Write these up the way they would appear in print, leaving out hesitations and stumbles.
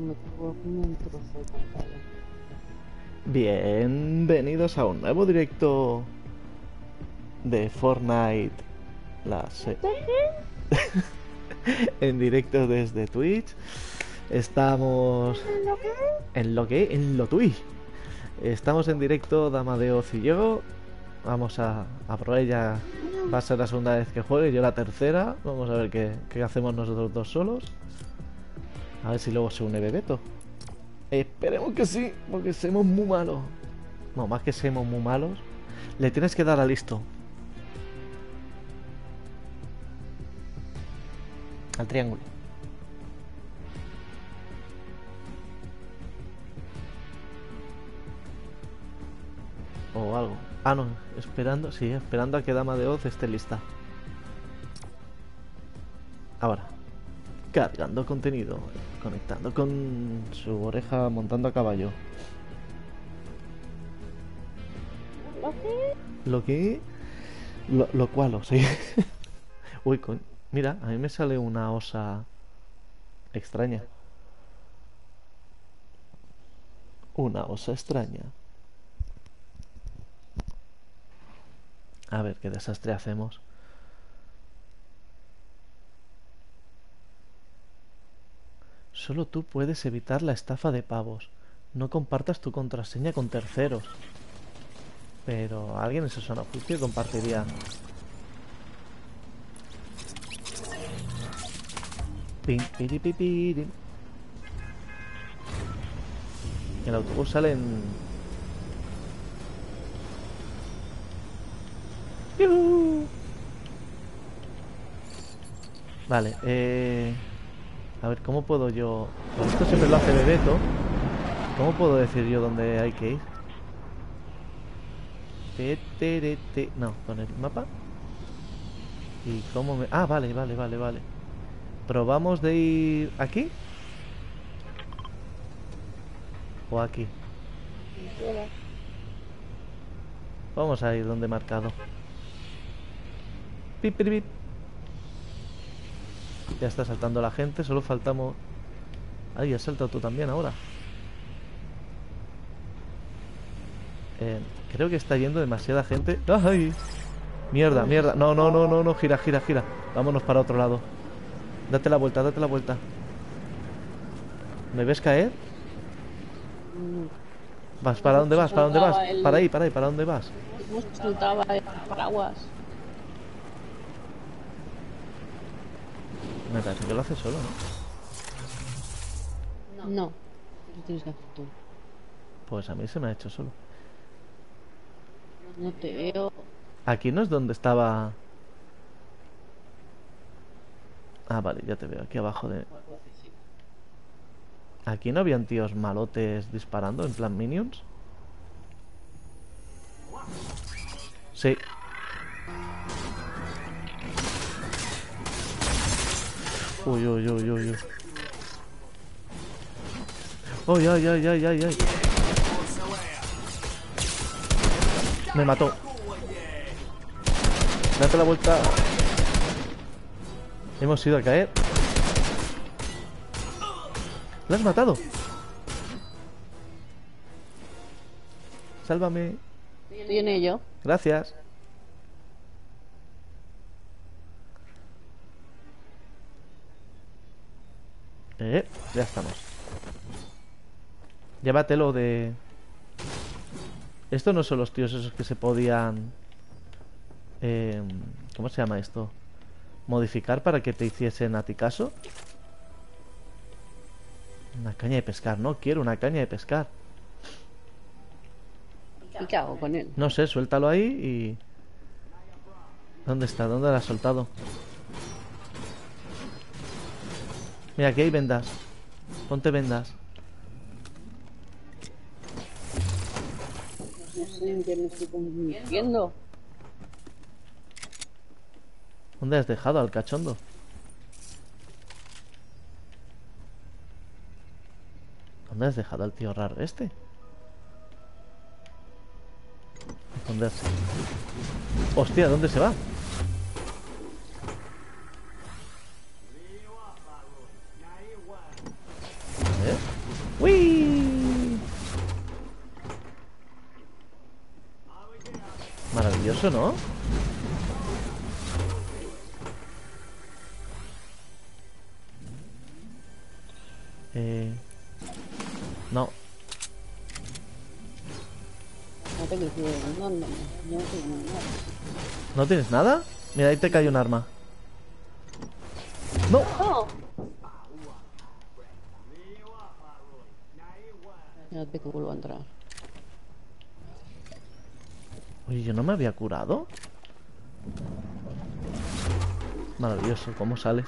me equivoco, un trozo de pantalla. Bienvenidos a un nuevo directo de Fortnite. En directo desde Twitch. Estamos en lo Twitch. Estamos en directo Dama de Oz y yo. Vamos a probar, ella va a ser la segunda vez que juegue, yo la tercera. Vamos a ver qué hacemos nosotros dos solos. A ver si luego se une Bebeto. Esperemos que sí, porque somos muy malos. No, más que somos muy malos, le tienes que dar a listo. Al triángulo. O algo. Ah, no, esperando, sí, esperando a que Dama de Oz esté lista. Ahora. Cargando contenido. Conectando con su oreja montando a caballo. ¿Lo que? Lo cual, sí. Uy, mira, a mí me sale una osa extraña. Una osa extraña. A ver qué desastre hacemos. Solo tú puedes evitar la estafa de pavos. No compartas tu contraseña con terceros. Pero alguien en su zona juicio compartiría. Pin, piri, pi, piri. El autobús sale en... ¡Yuhu! Vale, a ver, ¿cómo puedo yo...? Pues esto siempre lo hace Bebeto. ¿Cómo puedo decir yo dónde hay que ir? No, con el mapa. ¿Y cómo me...? Ah, vale. ¿Probamos de ir aquí? ¿O aquí? Vamos a ir donde he marcado. Pip, pip, pip. Ya está saltando la gente, solo faltamos... Ay, has saltado tú también ahora. Creo que está yendo demasiada gente. ¡Ay! Mierda. No, gira. Vámonos para otro lado. Date la vuelta. ¿Me ves caer? ¿Vas? ¿Para dónde vas? Para ahí, ¿para dónde vas? No saltaba el paraguas. Me parece que lo hace solo, ¿no? No. Lo tienes que hacer tú. Pues a mí se me ha hecho solo. No te veo. Aquí no es donde estaba... Ah, vale, ya te veo, aquí abajo de... ¿Aquí no habían tíos malotes disparando, en plan minions? Sí. Uy. Ay. Me mató. Date la vuelta. Hemos ido a caer. ¿La has matado? Sálvame. Estoy en ello. Gracias. Ya estamos. Llévatelo de... Estos no son los tíos esos que se podían... ¿Cómo se llama esto? Modificar para que te hiciesen a ti caso. Una caña de pescar, no quiero una caña de pescar. ¿Y qué hago con él? No sé, suéltalo ahí y... ¿Dónde está? ¿Dónde lo has soltado? Mira, aquí hay vendas. Ponte vendas. No sé en qué me estoy convirtiendo. ¿Dónde has dejado al cachondo? ¿Dónde has dejado al tío raro este? Esconderse. Hostia, ¿dónde se va? A ver. ¡Uy! Maravilloso, ¿no? No. No tengo idea. No tengo nada. ¿No tienes nada? Mira, ahí te cae un arma. ¡No! ¡Oh! Espérate que vuelvo a entrar. Oye, ¿yo no me había curado? Maravilloso, ¿cómo sales?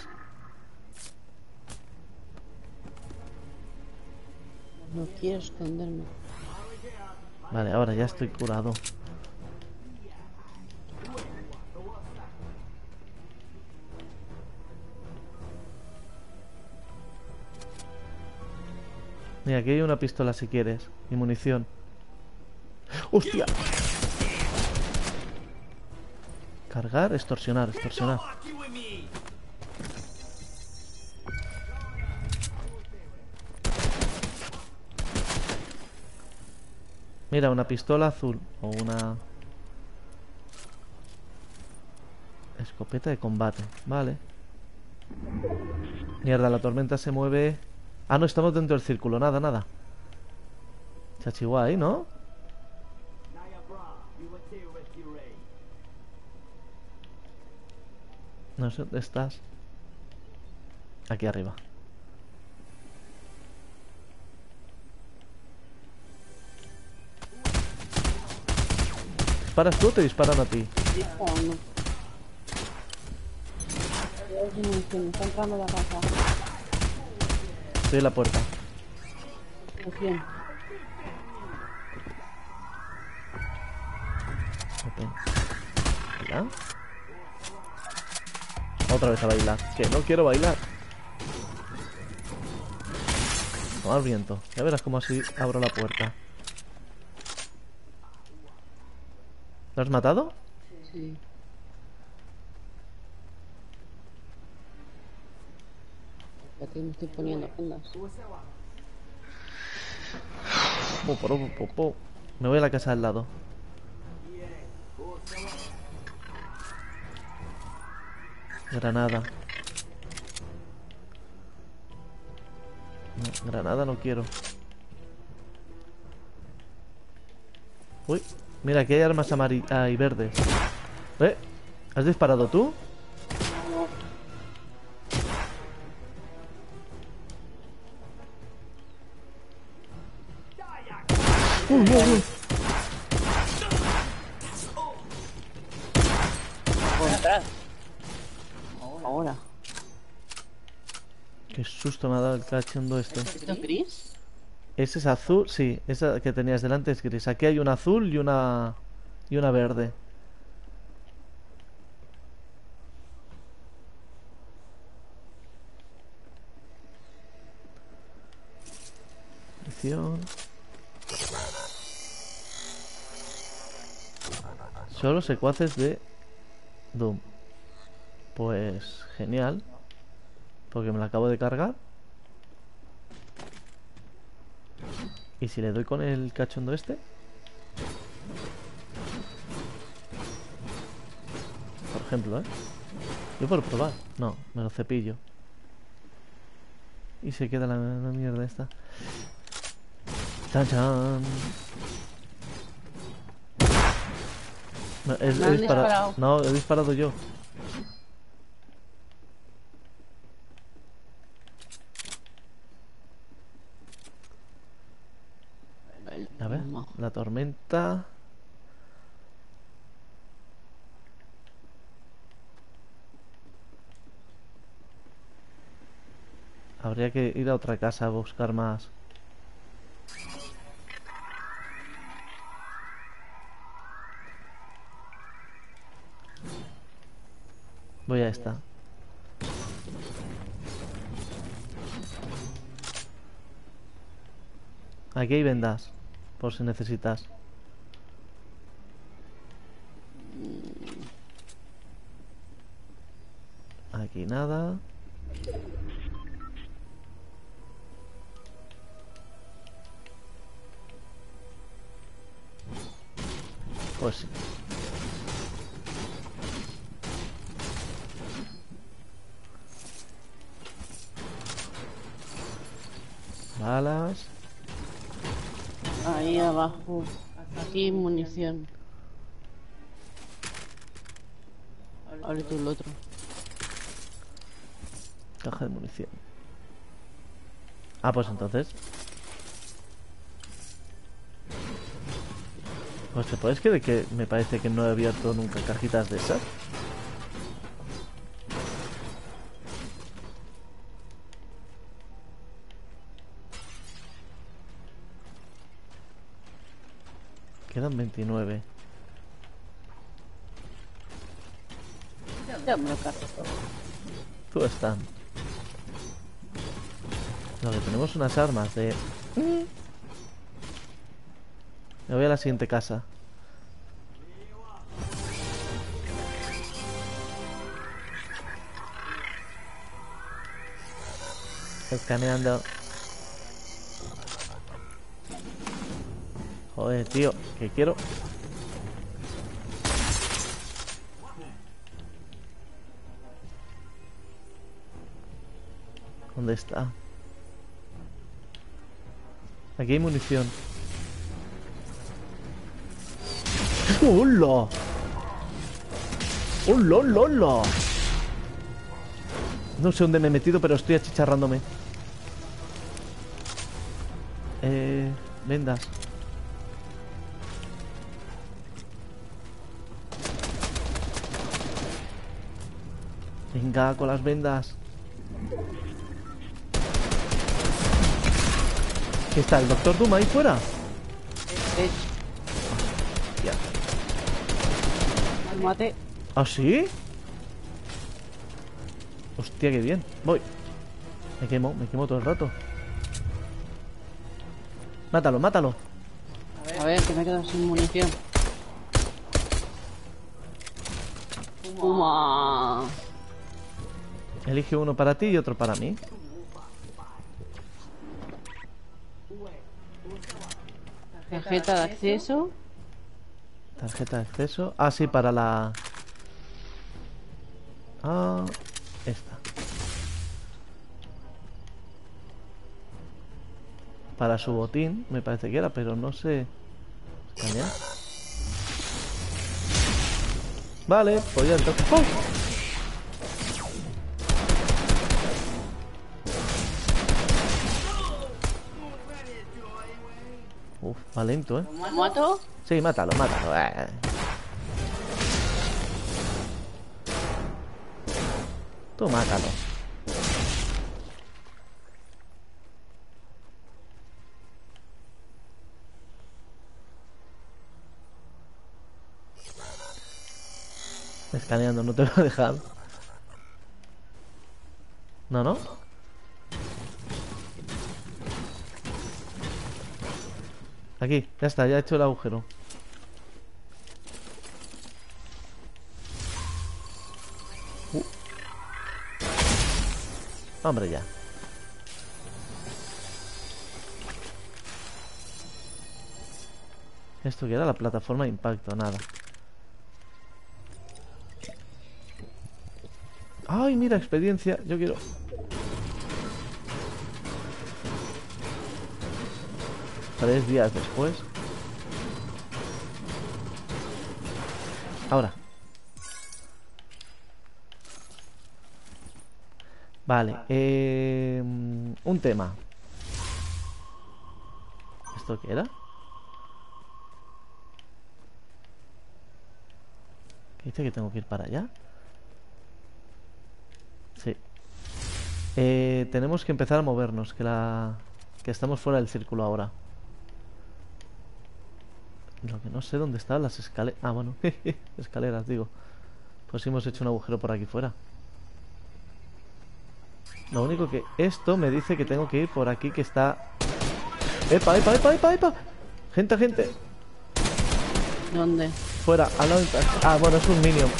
No quiero esconderme. Vale, ahora ya estoy curado. Mira, aquí hay una pistola si quieres. Y munición. ¡Hostia! Cargar, extorsionar, extorsionar. Mira, una pistola azul. O una... escopeta de combate. Vale. Mierda, la tormenta se mueve... Ah, no, estamos dentro del círculo. Nada, nada. Chachiguay, ¿no? No sé dónde estás. Aquí arriba. ¿Disparas tú o te disparan a ti? Disparando. Está entrando la casa. Estoy en la puerta. Bien. Ok. ¿Ya? Otra vez a bailar. Que no quiero bailar. Tomar viento. Ya verás cómo así abro la puerta. ¿Lo has matado? Sí. Espérate que me estoy poniendo fundas. Me voy a la casa al lado. Granada. No, granada no quiero. Uy, mira, aquí hay armas amarillas y verdes. ¿Has disparado tú? Uy, uy, uy. Por atrás. Ahora. Qué susto me ha dado el cachondo este. ¿Esto es gris? Ese es azul, sí, esa que tenías delante es gris. Aquí hay una azul y una verde. Misión. Solo secuaces de Doom. Pues genial. Porque me la acabo de cargar. ¿Y si le doy con el cachondo este? Por ejemplo, ¿eh? Yo por probar. No, me lo cepillo. Y se queda la mierda esta. ¡Chan, chan! No, he disparado. No, he disparado yo. A ver, la tormenta. Habría que ir a otra casa a buscar más. Voy a esta. Aquí hay vendas, por si necesitas. Aquí nada. Pues sí. Balas. Ahí abajo. Aquí munición. Abre tú el otro. Caja de munición. Ah, pues entonces. Pues te puedes creer que me parece que no he abierto nunca cajitas de esas. Quedan 29. Ya me lo cargo. Tú están. Lo que tenemos unas armas de... Me voy a la siguiente casa. Escaneando. Joder, tío, que quiero... ¿Dónde está? Aquí hay munición. ¡Hola! ¡Hola, hola, hola! No sé dónde me he metido, pero estoy achicharrándome. Vendas. Venga, con las vendas. ¿Qué está el Doctor Doom ahí fuera? Ya. Lo maté. ¿Ah, sí? Hostia, qué bien. Voy. Me quemo todo el rato. Mátalo, mátalo. A ver, que me he quedado sin munición. Puma. Elige uno para ti y otro para mí. Tarjeta de acceso. Tarjeta de acceso. Ah, sí, para la... Ah, esta. Para su botín, me parece que era, pero no sé. Escanear. Vale, pues ya entonces. ¡Oh! Uf, va lento, ¿eh? ¿Lo mato? Sí, mátalo, mátalo. Tú mátalo. Escaneando, no te va a dejar. No, no. Aquí, ya está, ya he hecho el agujero. Hombre, ya. ¿Esto qué era? La plataforma de impacto, nada. ¡Ay, mira, experiencia! Yo quiero... Tres días después. Ahora. Vale, un tema. ¿Esto qué era? ¿Qué dice que tengo que ir para allá? Sí. Tenemos que empezar a movernos, que estamos fuera del círculo ahora. Lo que no sé dónde están las escaleras. Ah, bueno, escaleras, digo. Pues hemos hecho un agujero por aquí fuera. Lo único que esto me dice que tengo que ir por aquí, que está... ¡Epa, epa, epa, epa, epa! Gente, gente. ¿Dónde? Fuera, al lado... Ah, bueno, es un minion.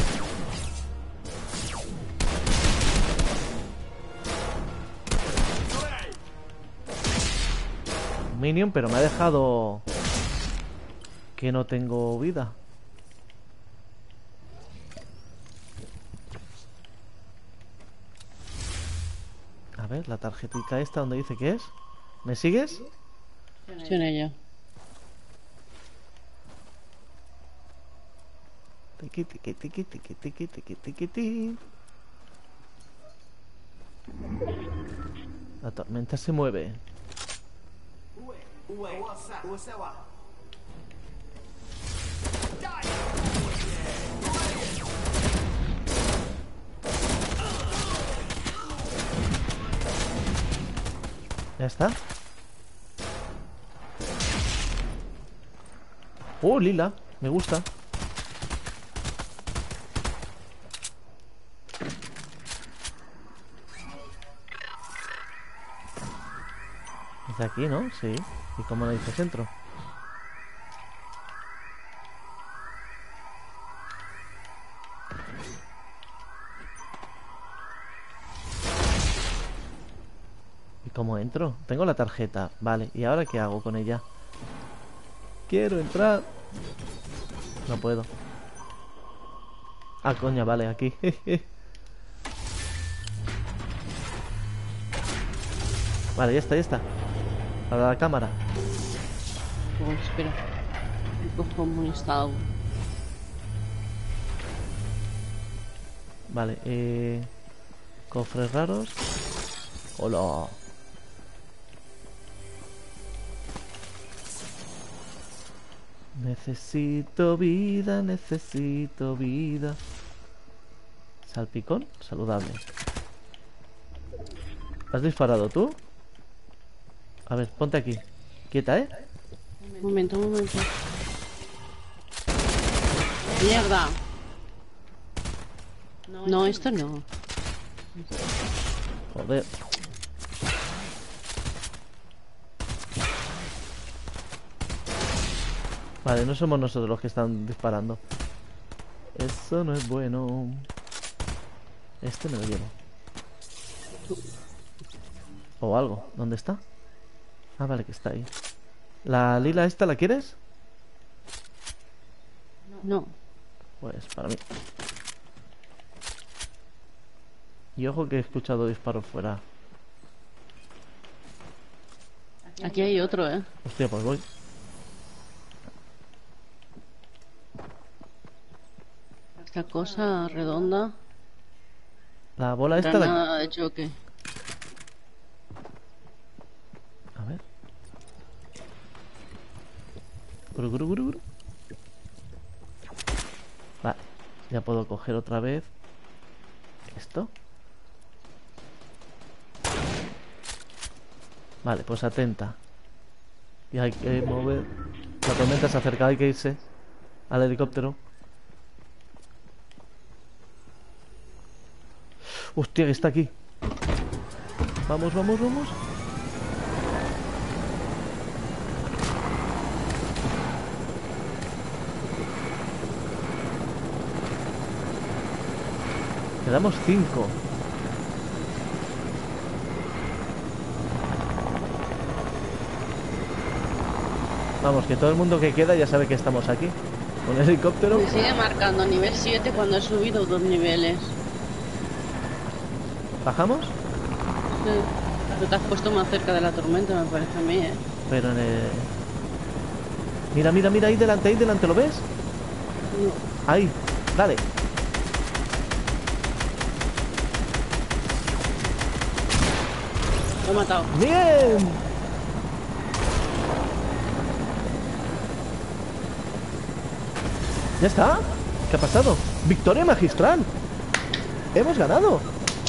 Un minion, pero me ha dejado... Que no tengo vida. ver, la tarjetita esta, ¿dónde dice que es? ¿Me sigues? Estoy en ello. Tiqui, tiqui, tiqui, tiqui, tiqui, tiqui, tiqui, ti. La tormenta se mueve. Ya está. Oh, lila, me gusta. Es de aquí, ¿no? Sí. ¿Y cómo le dices entro? ¿Y cómo entro? Tengo la tarjeta. Vale, ¿y ahora qué hago con ella? Quiero entrar. No puedo. Ah, coña, vale, aquí. Vale, ya está, ya está. Para la cámara. Oh, espera. Me cojo un estado. Vale, cofres raros. Hola. Necesito vida, necesito vida. Salpicón, saludable. ¿Has disparado tú? A ver, ponte aquí. Quieta, ¿eh? Un momento, un momento. ¡Mierda! No, esto no. Joder. Vale, no somos nosotros los que están disparando. Eso no es bueno. Este me lo llevo. O algo. ¿Dónde está? Ah, vale, que está ahí. ¿La lila esta la quieres? No. Pues para mí. Y ojo que he escuchado disparos fuera. Aquí hay otro, ¿eh? Hostia, pues voy. Esta cosa redonda. La bola esta la... Granada de choque. A ver. Guru, guru, guru, guru. Vale. Ya puedo coger otra vez esto. Vale, pues atenta. Y hay que mover. La tormenta se acerca, hay que irse al helicóptero. Hostia, que está aquí. Vamos, vamos, vamos. Quedamos 5. Vamos, que todo el mundo que queda ya sabe que estamos aquí. Con el helicóptero. Me sigue marcando nivel 7 cuando he subido 2 niveles. ¿Bajamos? Sí. Tú te has puesto más cerca de la tormenta, me parece a mí, ¿eh? Pero en el... Mira, mira, mira, ahí delante, ¿lo ves? No. Ahí, dale. Lo he matado. ¡Bien! ¿Ya está? ¿Qué ha pasado? ¡Victoria magistral! ¡Hemos ganado!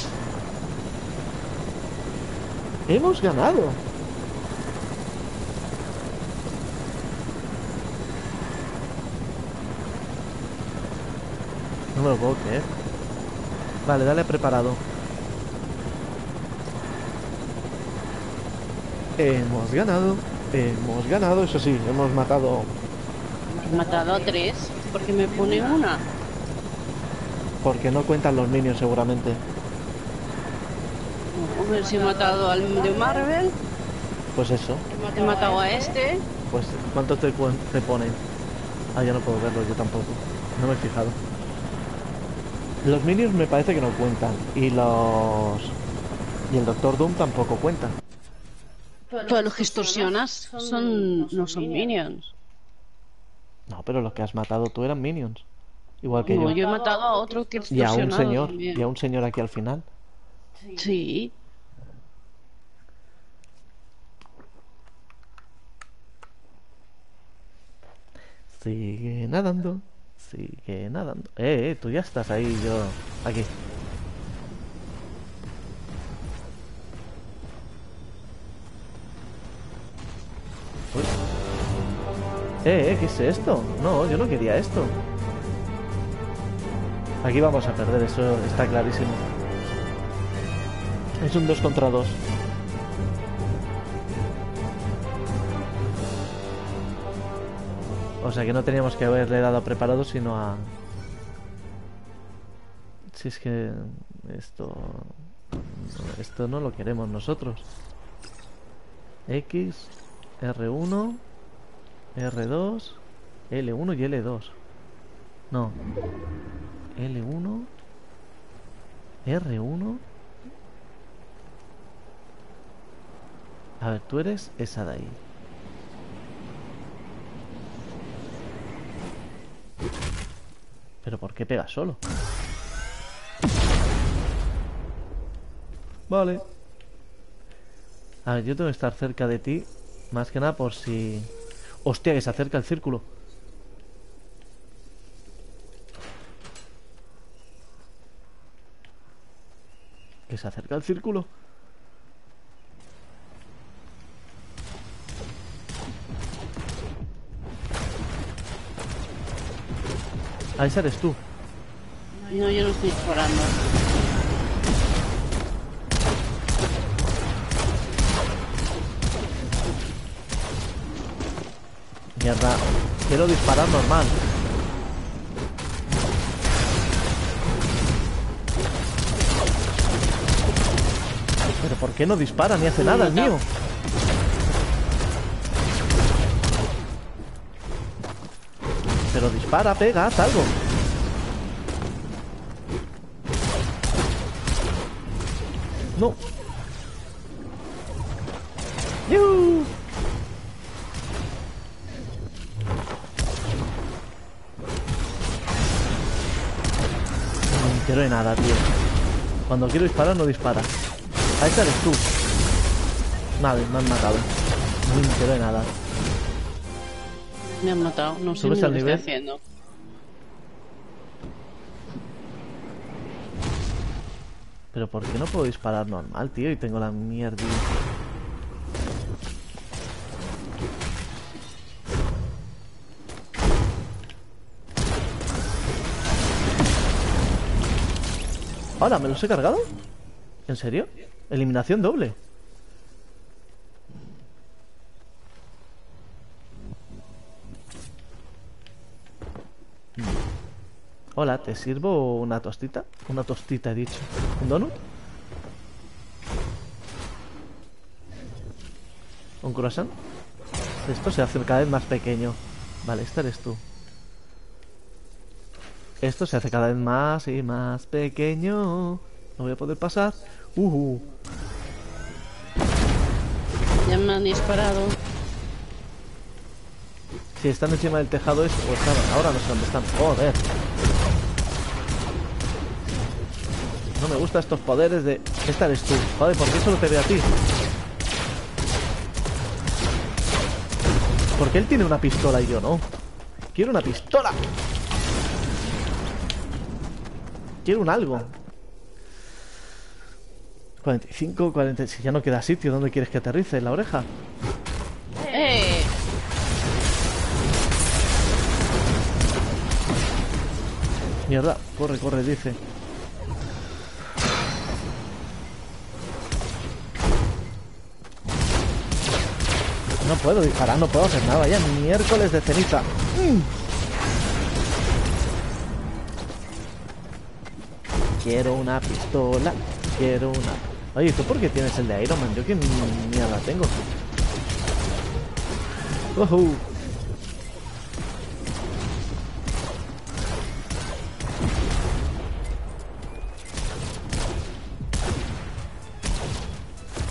¡Hemos ganado! No me lo puedo creer. Vale, dale a preparado. Hemos ganado, eso sí, hemos matado. He matado a 3 porque me pone una. Porque no cuentan los minions seguramente. A ver si he matado al de Marvel. Pues eso. He matado a este. Pues ¿cuánto te ponen? Ah, ya no puedo verlo, yo tampoco. No me he fijado. Los minions me parece que no cuentan. Y los... Y el Doctor Doom tampoco cuenta. Pero los que extorsionas no son minions. No, pero los que has matado tú eran minions. Igual que No, yo. yo he matado a otro que he Y a un extorsionado señor. Y a también. un señor aquí al final. Sí. Sigue nadando. Sigue nadando. Tú ya estás ahí, yo. Aquí. Uy. ¿Qué es esto? No, yo no quería esto. Aquí vamos a perder, eso está clarísimo. Es un 2 contra 2. O sea que no teníamos que haberle dado a preparado, sino a... Si es que... Esto no lo queremos nosotros. X, R1, R2, L1 y L2. No. L1, R1. A ver, tú eres esa de ahí. ¿Pero por qué pega solo? Vale. A ver, yo tengo que estar cerca de ti. Más que nada por si... Hostia, que se acerca el círculo. Que se acerca el círculo. Ah, ese eres tú. No, yo no estoy disparando. Mierda. Quiero disparar normal. Pero ¿por qué no dispara ni hace nada el mío? Pero dispara, pega, haz algo. No. ¡Yuhu! No me entero de nada, tío. Cuando quiero disparar, no dispara. A esa eres tú. Vale, me han matado. No me entero de nada. Me han matado. No sé ¿Subes ni lo al que estoy nivel? haciendo. Pero ¿por qué no puedo disparar normal, tío? Y tengo la mierda. Ahora, ¿me los he cargado? ¿En serio? Eliminación doble. Hola, ¿te sirvo una tostita? Una tostita, he dicho. ¿Un donut? ¿Un croissant? Esto se hace cada vez más pequeño. Vale, este eres tú. Esto se hace cada vez más y más pequeño. No voy a poder pasar. Ya me han disparado. Si están encima del tejado es o estaban. Ahora no sé dónde están. Joder. No me gustan estos poderes de... Esta eres tú. Joder, ¿por qué solo te veo a ti? Porque él tiene una pistola y yo no. Quiero una pistola. Quiero un algo. 45, 40... Si ya no queda sitio, ¿dónde quieres que aterrice? ¿En la oreja? Mierda, corre, corre, dice. No puedo disparar, no puedo hacer nada. Ya miércoles de ceniza. Quiero una pistola. Quiero una... Oye, ¿tú por qué tienes el de Iron Man? Yo qué mierda tengo.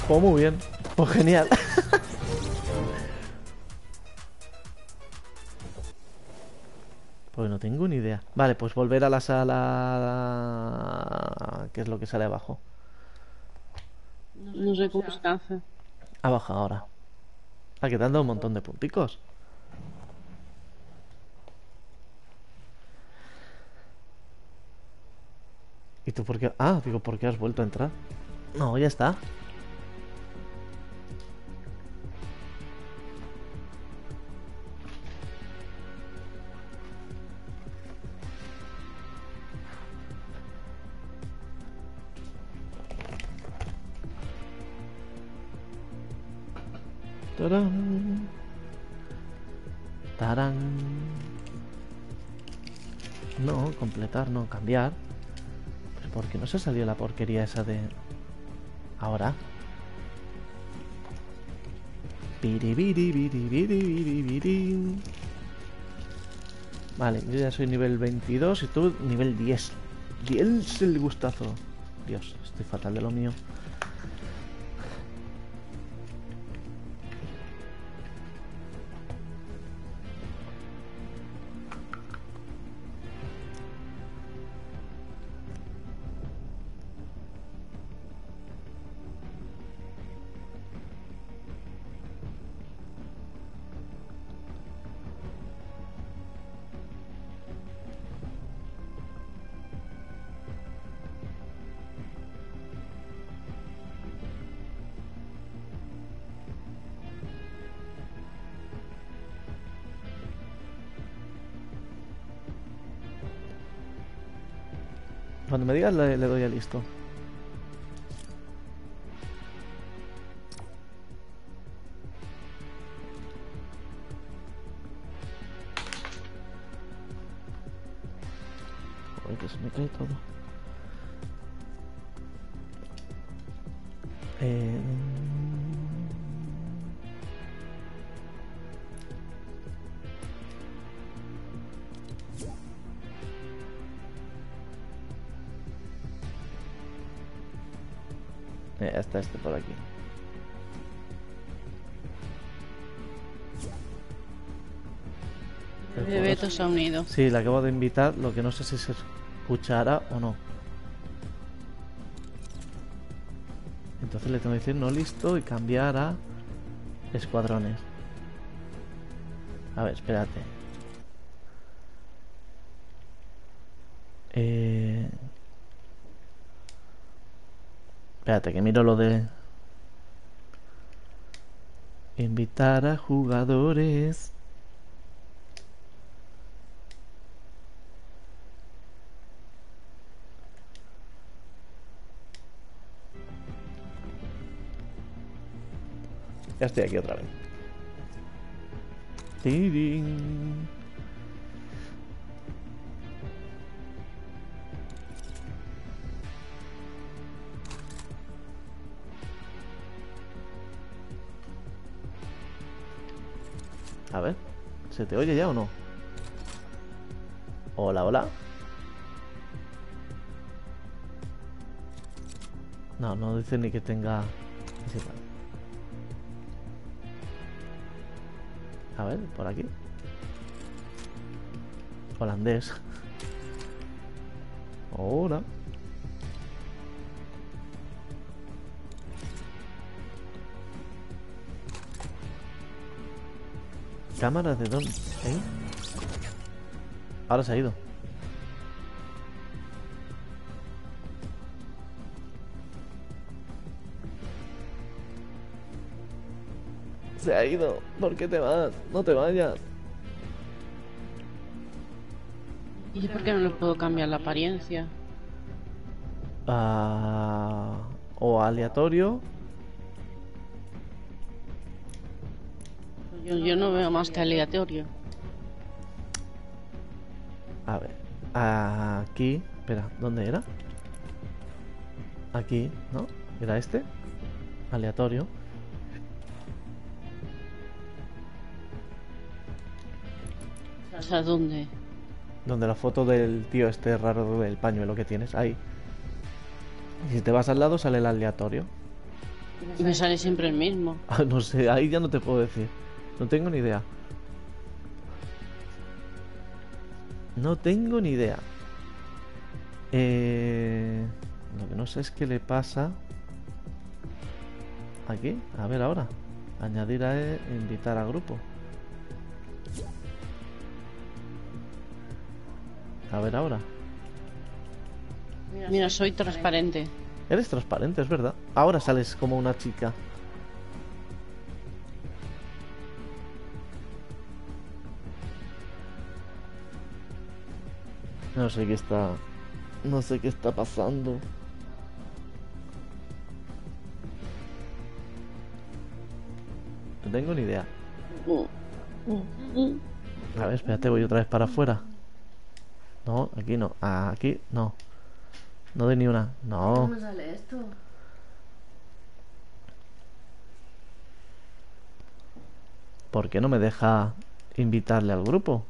Pues muy bien. Pues genial. Pues no tengo ni idea. Vale, pues volver a la sala... ¿Qué es lo que sale abajo? No sé cómo se hace. Abajo ahora. Ah, que te han dado un montón de punticos. ¿Y tú por qué? Ah, digo, ¿por qué has vuelto a entrar? No, ya está. Tarán. Tarán. No, completar, no, cambiar. ¿Pero por qué no se salió la porquería esa de... ahora? Piribiribiribiribiri. Vale, yo ya soy nivel 22 y tú nivel 10. 10 el gustazo. Dios, estoy fatal de lo mío. Cuando me digas le doy a listo. Joder, que se me cae todo. Eh... está este por aquí. El Beto se ha unido. Sí, le acabo de invitar, lo que no sé si se escuchará o no. Entonces le tengo que decir no listo y cambiar a escuadrones. A ver, espérate. Espérate, que miro lo de... invitar a jugadores. Ya estoy aquí otra vez. Tirín. A ver, ¿se te oye ya o no? Hola, hola. No, no dice ni que tenga... A ver, por aquí. Holandés. Hola. Cámara de dónde, ¿eh? Ahora se ha ido. Se ha ido. ¿Por qué te vas? No te vayas. ¿Y yo por qué no le puedo cambiar la apariencia? O aleatorio. Yo no veo más que aleatorio. A ver. Aquí. Espera, ¿dónde era? Aquí, ¿no? ¿Era este? Aleatorio. O sea, ¿dónde? Donde la foto del tío este raro del pañuelo que tienes. Ahí. Y si te vas al lado sale el aleatorio. Y me sale siempre el mismo. No sé, ahí ya no te puedo decir. No tengo ni idea. No tengo ni idea. Lo que no sé es qué le pasa. Aquí, a ver ahora. Añadir a invitar a grupo. A ver ahora. Mira, soy transparente. Eres transparente, es verdad. Ahora sales como una chica. No sé qué está. No sé qué está pasando. No tengo ni idea. A ver, espérate, voy otra vez para afuera. No, aquí no. Aquí no. No doy ni una. No. ¿Cómo sale esto? ¿Por qué no me deja invitarle al grupo?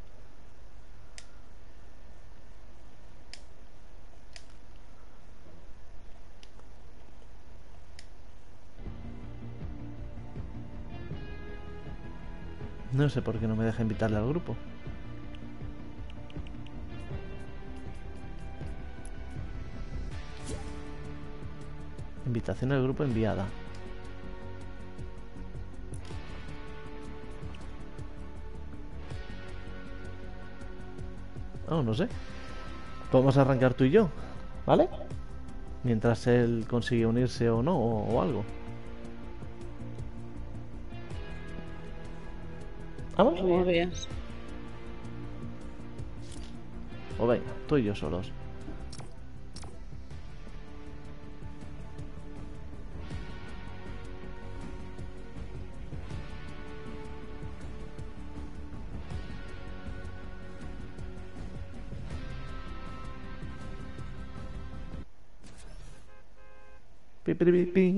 No sé por qué no me deja invitarle al grupo. Invitación al grupo enviada. Oh, no sé. Podemos arrancar tú y yo, ¿vale? Mientras él consigue unirse o no, o algo. ¿Vamos? Como veas. O venga, tú y yo solos. Pi, pi, pi, pi.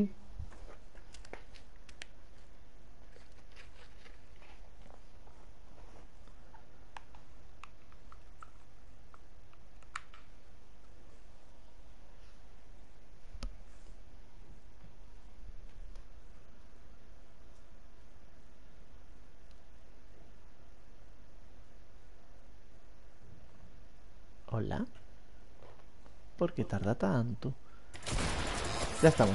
Hola. ¿Por qué tarda tanto? Ya estamos.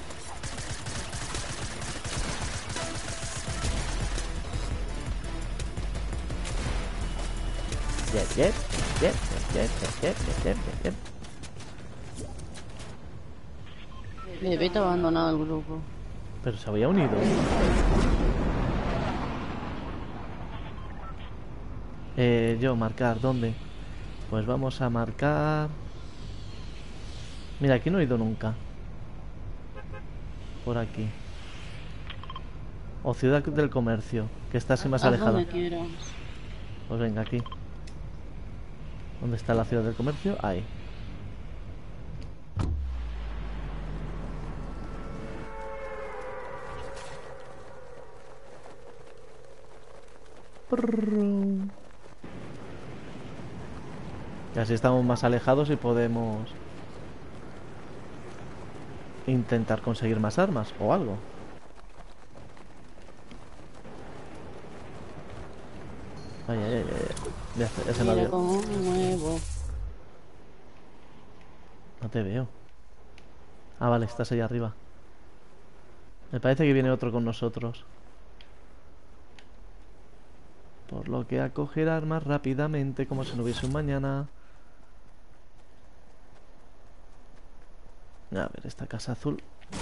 Yep, yep, yep, yep, yep, yep, yep, yep. Vete abandonado el grupo. Pero se había unido. Yo, marcar, ¿dónde? Pues vamos a marcar... Mira, aquí no he ido nunca. Por aquí. O ciudad del comercio, que está así más Haz alejada. donde quieras. Pues venga, aquí. ¿Dónde está la ciudad del comercio? Ahí. Y así estamos más alejados y podemos intentar conseguir más armas o algo. Ay, ay, ay, ay. Ya se me ha Mira olvidado. cómo me muevo. No te veo. Ah, vale, estás ahí arriba. Me parece que viene otro con nosotros. Por lo que a coger armas rápidamente, como si no hubiese un mañana. A ver, esta casa azul.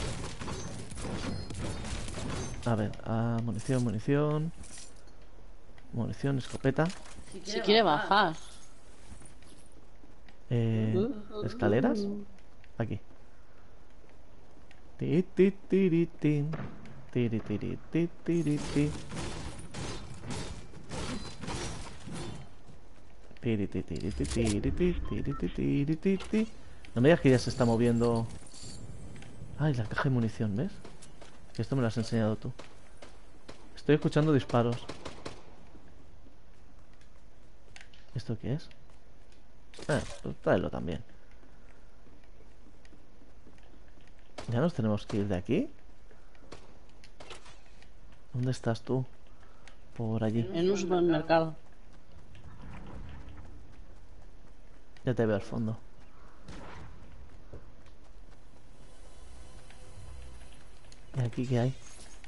A ver, munición, munición. Munición, escopeta. Si quiere bajar. Escaleras. Aquí. Ti, ti, tiri, tin. Tiri, tiri, ti, tiri, ti. Tiri, ti, tiri, ti, tiri, ti, tiri, ti, tiri, ti, ti. No me digas que ya se está moviendo. Ay, la caja de munición, ¿ves? Que esto me lo has enseñado tú. Estoy escuchando disparos. ¿Esto qué es? Pues tráelo también. ¿Ya nos tenemos que ir de aquí? ¿Dónde estás tú? Por allí. En un supermercado. Ya te veo al fondo. ¿Y aquí qué hay?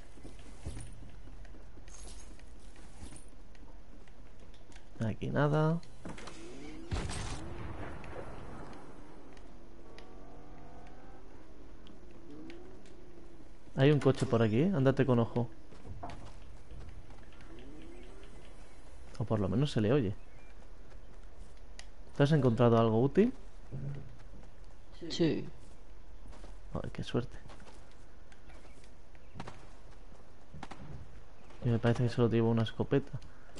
Aquí nada. Hay un coche por aquí, ¿eh? Ándate con ojo. O por lo menos se le oye. ¿Te has encontrado algo útil? Sí. Ay, qué suerte. Y me parece que solo llevo una escopeta.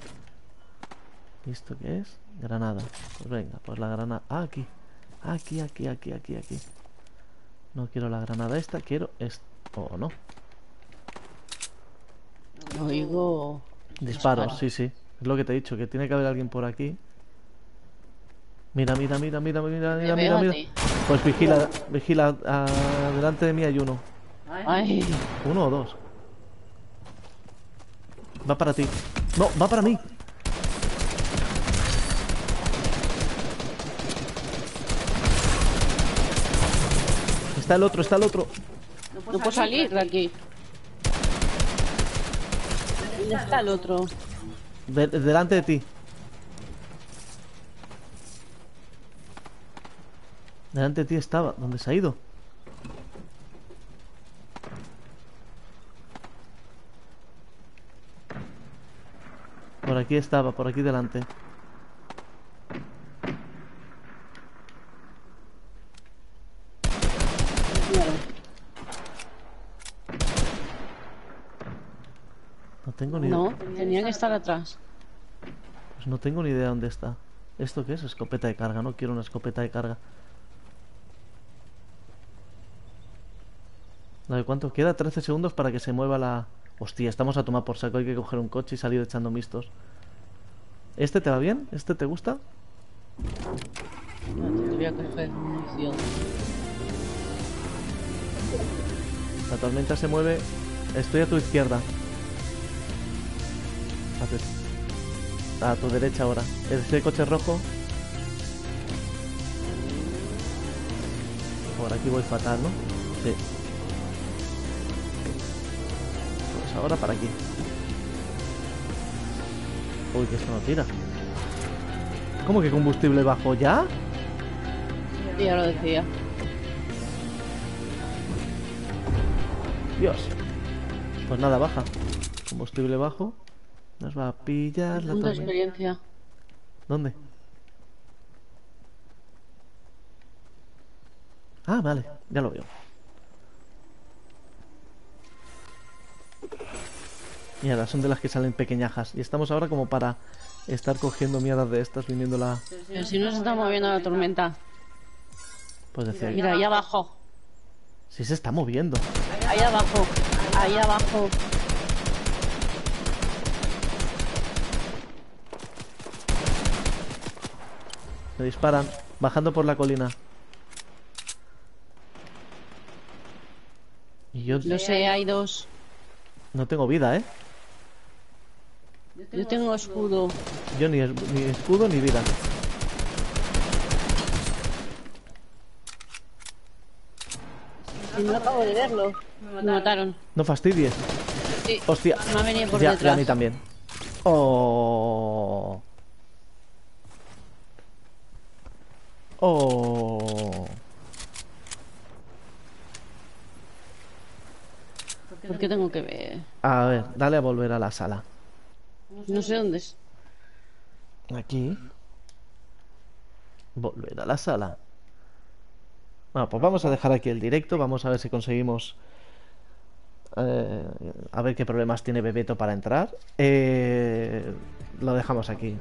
¿Y esto qué es? Granada. Pues venga, pues la granada. Ah, aquí. Aquí. No quiero la granada esta, quiero esto. ¿O no? Oigo Disparos, sí. Es lo que te he dicho, que tiene que haber alguien por aquí. Mira. Pégate. Pues vigila. Delante de mí hay uno. Ay, ¿Uno o dos? Va para ti. No, va para mí. Está el otro. no puedo salir de aquí. ¿Dónde está el otro? Delante de ti. Delante de ti estaba. ¿Dónde se ha ido? Por aquí estaba, por aquí delante. No tengo ni idea. No, tenía que estar atrás. Pues no tengo ni idea dónde está. ¿Esto qué es? Escopeta de carga. No quiero una escopeta de carga. ¿De cuánto queda? 13 segundos para que se mueva la... Hostia, estamos a tomar por saco. Hay que coger un coche y salir echando mistos. ¿Este te va bien? ¿Este te gusta? No, tendría que coger munición. La tormenta se mueve. Estoy a tu izquierda. A tu derecha ahora. ¿Ese coche rojo? Por aquí voy fatal, ¿no? Sí. Pues ahora para aquí. Uy, que esto no tira. ¿Cómo que combustible bajo ya? Sí, ya lo decía. Dios. Pues nada, baja. Combustible bajo. Nos va a pillar la Punto de tormenta. experiencia. ¿Dónde? Ah, vale, ya lo veo. Mierda, son de las que salen pequeñajas. Y estamos ahora como para estar cogiendo mierdas de estas viniendo la... Pero si no se está moviendo la tormenta. Pues decía que... Mira, ahí abajo. Sí se está moviendo. Ahí abajo. Ahí abajo. Me disparan, bajando por la colina. Y yo Lo sé, hay dos. no tengo vida, ¿eh? Yo tengo escudo. Yo ni escudo ni vida. Y no acabo de verlo. Me mataron. No fastidies. Sí. Hostia. Me ha venido por Ya, detrás. a mí también. Oh. Oh. ¿Por qué tengo que ver? A ver, dale a volver a la sala. No sé dónde es. Aquí. Volver a la sala. Bueno, pues vamos a dejar aquí el directo. Vamos a ver si conseguimos... a ver qué problemas tiene Bebeto para entrar. Lo dejamos aquí.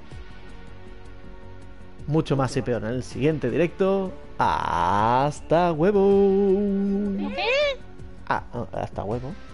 Mucho más y peor en el siguiente directo. ¡Hasta huevo! ¿Qué? Ah, hasta huevo.